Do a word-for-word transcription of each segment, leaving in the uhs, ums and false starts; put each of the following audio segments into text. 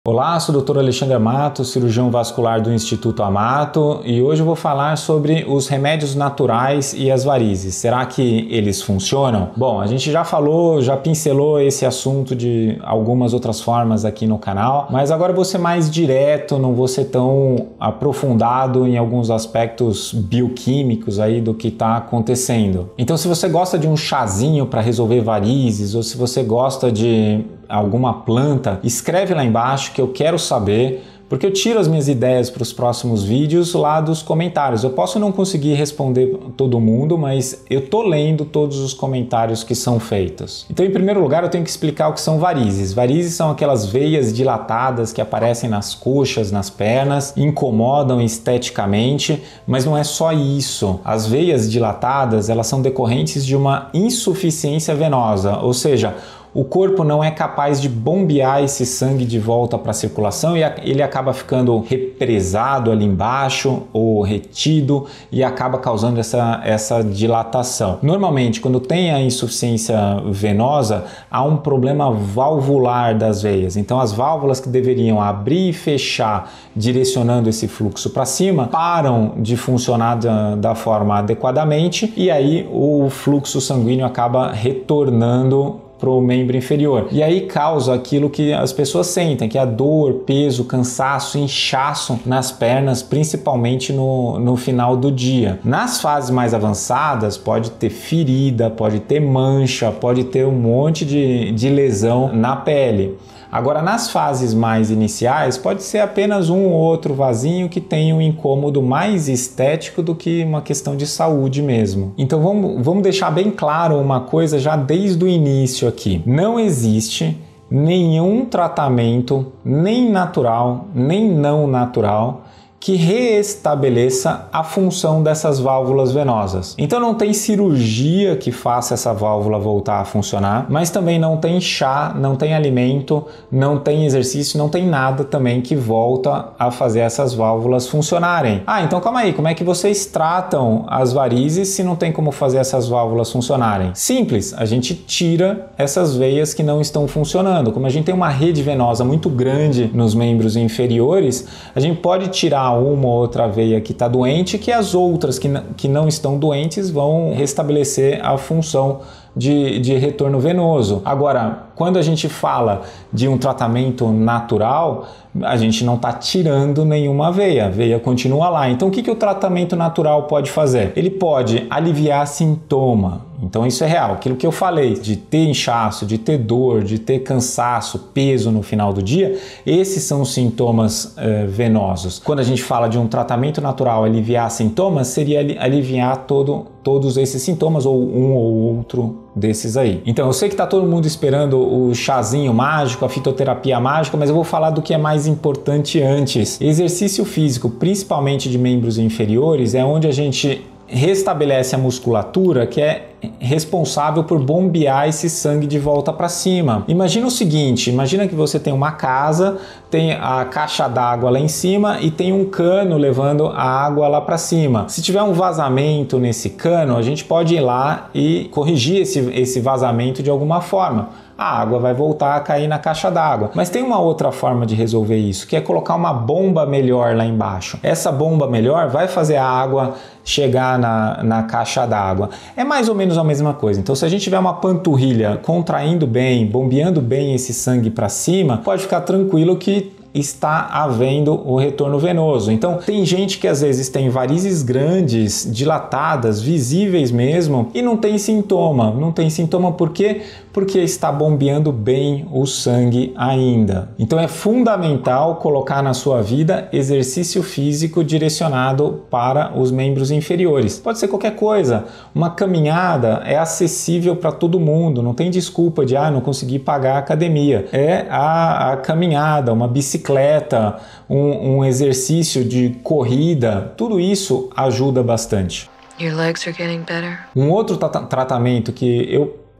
Olá, sou o doutor Alexandre Amato, cirurgião vascular do Instituto Amato, e hoje eu vou falar sobre os remédios naturais e as varizes. Será que eles funcionam? Bom, a gente já falou, já pincelou esse assunto de algumas outras formas aqui no canal, mas agora eu vou ser mais direto, não vou ser tão aprofundado em alguns aspectos bioquímicos aí do que está acontecendo. Então, se você gosta de um chazinho para resolver varizes, ou se você gosta de alguma planta, escreve lá embaixo que eu quero saber, porque eu tiro as minhas ideias para os próximos vídeos lá dos comentários. Eu posso não conseguir responder todo mundo, mas eu tô lendo todos os comentários que são feitos. Então, em primeiro lugar, eu tenho que explicar o que são varizes. Varizes são aquelas veias dilatadas que aparecem nas coxas, nas pernas, incomodam esteticamente, mas não é só isso. As veias dilatadas, elas são decorrentes de uma insuficiência venosa, ou seja, o corpo não é capaz de bombear esse sangue de volta para a circulação e ele acaba ficando represado ali embaixo ou retido e acaba causando essa, essa dilatação. Normalmente, quando tem a insuficiência venosa, há um problema valvular das veias. Então, as válvulas que deveriam abrir e fechar, direcionando esse fluxo para cima, param de funcionar da, da forma adequadamente e aí o fluxo sanguíneo acaba retornando para o membro inferior. E aí causa aquilo que as pessoas sentem, que é a dor, peso, cansaço, inchaço nas pernas, principalmente no, no final do dia. Nas fases mais avançadas, pode ter ferida, pode ter mancha, pode ter um monte de, de lesão na pele. Agora, nas fases mais iniciais, pode ser apenas um ou outro vasinho que tem um incômodo mais estético do que uma questão de saúde mesmo. Então, vamos, vamos deixar bem claro uma coisa já desde o início aqui. Não existe nenhum tratamento, nem natural, nem não natural, que reestabeleça a função dessas válvulas venosas. Então não tem cirurgia que faça essa válvula voltar a funcionar, mas também não tem chá, não tem alimento, não tem exercício, não tem nada também que volta a fazer essas válvulas funcionarem. Ah, então calma aí, como é que vocês tratam as varizes se não tem como fazer essas válvulas funcionarem? Simples, a gente tira essas veias que não estão funcionando. Como a gente tem uma rede venosa muito grande nos membros inferiores, a gente pode tirar uma ou outra veia que está doente, que as outras que, que não estão doentes vão restabelecer a função de, de retorno venoso. Agora, quando a gente fala de um tratamento natural, a gente não está tirando nenhuma veia, a veia continua lá. Então, o que, que o tratamento natural pode fazer? Ele pode aliviar sintoma. Então, isso é real. Aquilo que eu falei, de ter inchaço, de ter dor, de ter cansaço, peso no final do dia, esses são os sintomas eh, venosos. Quando a gente fala de um tratamento natural aliviar sintomas, seria aliviar todo, todos esses sintomas, ou um ou outro desses aí. Então, eu sei que está todo mundo esperando o chazinho mágico, a fitoterapia mágica, mas eu vou falar do que é mais importante antes. Exercício físico, principalmente de membros inferiores, é onde a gente restabelece a musculatura que é responsável por bombear esse sangue de volta para cima. Imagina o seguinte, imagina que você tem uma casa, tem a caixa d'água lá em cima e tem um cano levando a água lá para cima. Se tiver um vazamento nesse cano, a gente pode ir lá e corrigir esse, esse vazamento de alguma forma. A água vai voltar a cair na caixa d'água. Mas tem uma outra forma de resolver isso, que é colocar uma bomba melhor lá embaixo. Essa bomba melhor vai fazer a água chegar na, na caixa d'água. É mais ou menos a mesma coisa. Então, se a gente tiver uma panturrilha contraindo bem, bombeando bem esse sangue para cima, pode ficar tranquilo que está havendo o retorno venoso. Então, tem gente que às vezes tem varizes grandes, dilatadas, visíveis mesmo, e não tem sintoma. Não tem sintoma por quê? Porque está bombeando bem o sangue ainda. Então, é fundamental colocar na sua vida exercício físico direcionado para os membros inferiores. Pode ser qualquer coisa. Uma caminhada é acessível para todo mundo. Não tem desculpa de, ah, não consegui pagar a academia. É a, a caminhada, uma bicicleta, bicicleta, um, um exercício de corrida, tudo isso ajuda bastante. Your legs are getting better. Um outro tra tratamento que eu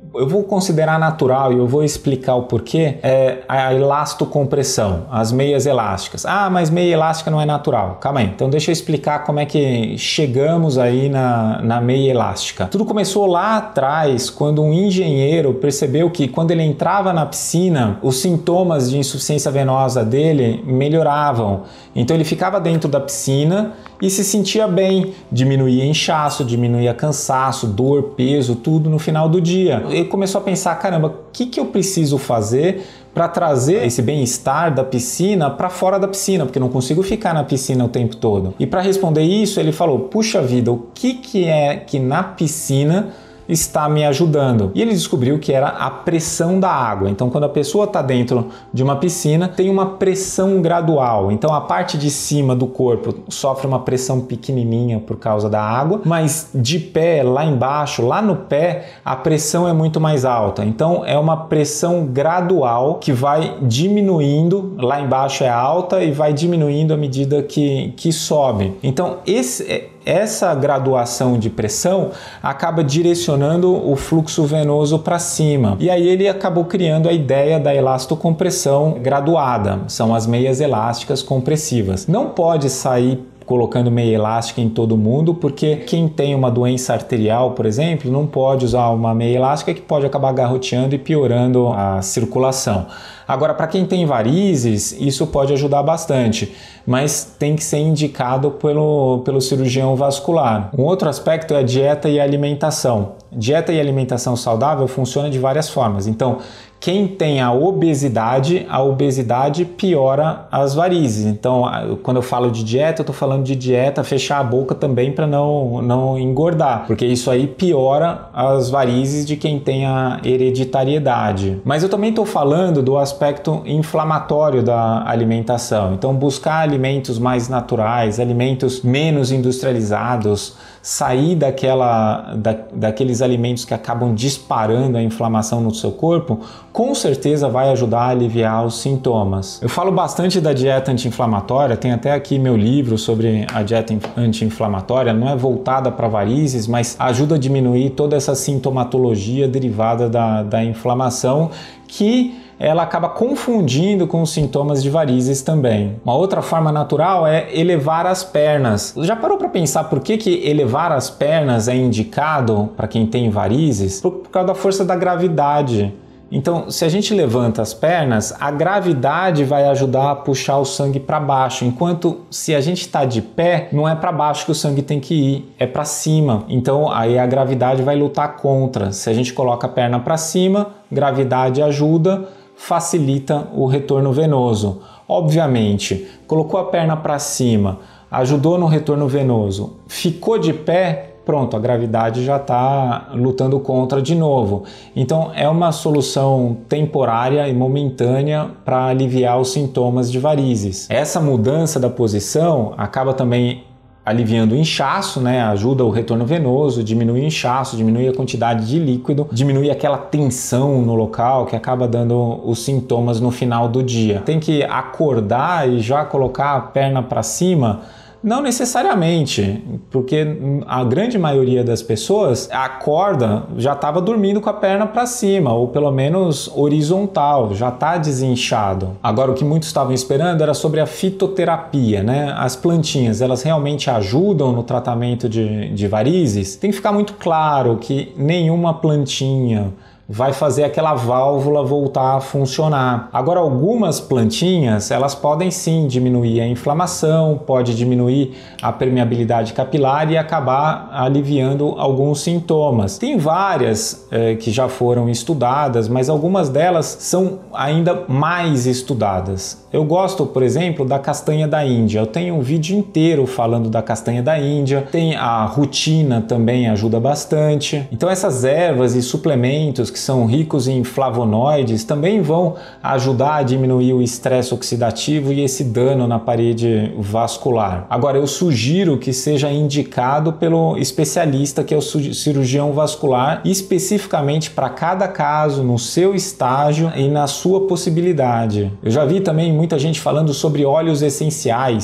eu vou considerar natural e eu vou explicar o porquê, é a elastocompressão, as meias elásticas. Ah, mas meia elástica não é natural. Calma aí, então deixa eu explicar como é que chegamos aí na, na meia elástica. Tudo começou lá atrás, quando um engenheiro percebeu que quando ele entrava na piscina, os sintomas de insuficiência venosa dele melhoravam. Então ele ficava dentro da piscina e se sentia bem, diminuía inchaço, diminuía cansaço, dor, peso, tudo no final do dia. Ele começou a pensar, caramba, o que, que eu preciso fazer para trazer esse bem-estar da piscina para fora da piscina, porque eu não consigo ficar na piscina o tempo todo. E para responder isso, ele falou, puxa vida, o que, que é que na piscina está me ajudando? E ele descobriu que era a pressão da água. Então, quando a pessoa está dentro de uma piscina, tem uma pressão gradual. Então, a parte de cima do corpo sofre uma pressão pequenininha por causa da água, mas de pé, lá embaixo, lá no pé, a pressão é muito mais alta. Então, é uma pressão gradual que vai diminuindo, lá embaixo é alta e vai diminuindo à medida que, que sobe. Então, esse é essa graduação de pressão acaba direcionando o fluxo venoso para cima. E aí ele acabou criando a ideia da elastocompressão graduada. São as meias elásticas compressivas. Não pode sair colocando meia elástica em todo mundo, porque quem tem uma doença arterial, por exemplo, não pode usar uma meia elástica que pode acabar garroteando e piorando a circulação. Agora, para quem tem varizes, isso pode ajudar bastante, mas tem que ser indicado pelo, pelo cirurgião vascular. Um outro aspecto é a dieta e a alimentação. Dieta e alimentação saudável funciona de várias formas. Então, quem tem a obesidade, a obesidade piora as varizes. Então, quando eu falo de dieta, eu estou falando de dieta, fechar a boca também para não, não engordar, porque isso aí piora as varizes de quem tem a hereditariedade. Mas eu também estou falando do aspecto inflamatório da alimentação. Então, buscar alimentos mais naturais, alimentos menos industrializados, sair daquela, da, daqueles alimentos que acabam disparando a inflamação no seu corpo, com certeza vai ajudar a aliviar os sintomas. Eu falo bastante da dieta anti-inflamatória, tem até aqui meu livro sobre a dieta anti-inflamatória, não é voltada para varizes, mas ajuda a diminuir toda essa sintomatologia derivada da, da inflamação, que ela acaba confundindo com os sintomas de varizes também. Uma outra forma natural é elevar as pernas. Já parou para pensar por que, que elevar as pernas é indicado para quem tem varizes? Por, por causa da força da gravidade. Então, se a gente levanta as pernas, a gravidade vai ajudar a puxar o sangue para baixo, enquanto se a gente está de pé, não é para baixo que o sangue tem que ir, é para cima. Então, aí a gravidade vai lutar contra. Se a gente coloca a perna para cima, gravidade ajuda, facilita o retorno venoso. Obviamente, colocou a perna para cima, ajudou no retorno venoso, ficou de pé, pronto, a gravidade já está lutando contra de novo. Então é uma solução temporária e momentânea para aliviar os sintomas de varizes. Essa mudança da posição acaba também aliviando o inchaço, né? Ajuda o retorno venoso, diminui o inchaço, diminui a quantidade de líquido, diminui aquela tensão no local que acaba dando os sintomas no final do dia. Tem que acordar e já colocar a perna para cima? Não necessariamente, porque a grande maioria das pessoas acorda, já estava dormindo com a perna para cima, ou pelo menos horizontal, já está desinchado. Agora, o que muitos estavam esperando era sobre a fitoterapia, né? As plantinhas, elas realmente ajudam no tratamento de, de varizes? Tem que ficar muito claro que nenhuma plantinha vai fazer aquela válvula voltar a funcionar. Agora, algumas plantinhas, elas podem sim diminuir a inflamação, pode diminuir a permeabilidade capilar e acabar aliviando alguns sintomas. Tem várias eh, que já foram estudadas, mas algumas delas são ainda mais estudadas. Eu gosto, por exemplo, da castanha da Índia. Eu tenho um vídeo inteiro falando da castanha da Índia. Tem a rutina também, ajuda bastante. Então essas ervas e suplementos que são ricos em flavonoides também vão ajudar a diminuir o estresse oxidativo e esse dano na parede vascular. Agora, eu sugiro que seja indicado pelo especialista, que é o cirurgião vascular, especificamente para cada caso, no seu estágio e na sua possibilidade. Eu já vi também muita gente falando sobre óleos essenciais.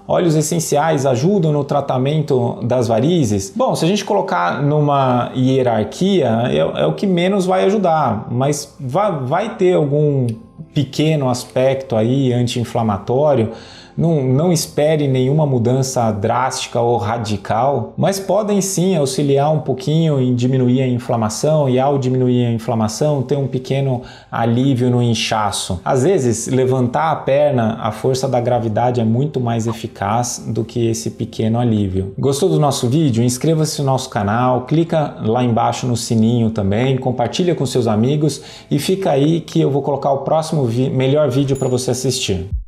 óleos essenciais ajudam no tratamento das varizes? Bom, se a gente colocar numa hierarquia, é, é o que menos vai ajudar, mas vai, vai ter algum pequeno aspecto aí anti-inflamatório. Não, não espere nenhuma mudança drástica ou radical, mas podem sim auxiliar um pouquinho em diminuir a inflamação e, ao diminuir a inflamação, ter um pequeno alívio no inchaço. Às vezes, levantar a perna, a força da gravidade é muito mais eficaz do que esse pequeno alívio. Gostou do nosso vídeo? Inscreva-se no nosso canal, clica lá embaixo no sininho também, compartilha com seus amigos e fica aí que eu vou colocar o próximo vi- melhor vídeo para você assistir.